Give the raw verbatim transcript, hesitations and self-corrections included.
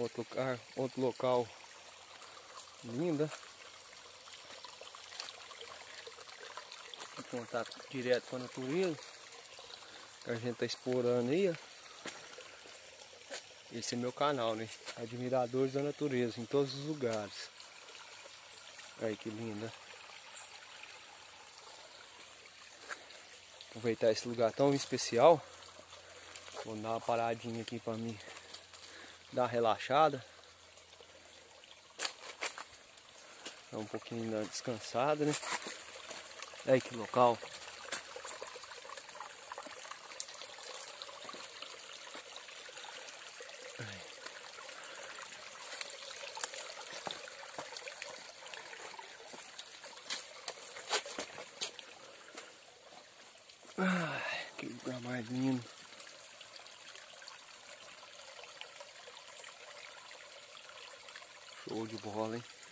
Outro lugar, outro local lindo. Em contato direto com a natureza. Que a gente tá explorando aí, ó. Esse é meu canal, né? Admiradores da natureza, em todos os lugares. Aí que linda. Aproveitar esse lugar tão especial. Vou dar uma paradinha aqui pra mim dar uma relaxada. Dar um pouquinho da descansada, né? Aí que local. Ai, que lugar mais lindo. Show de bola, hein?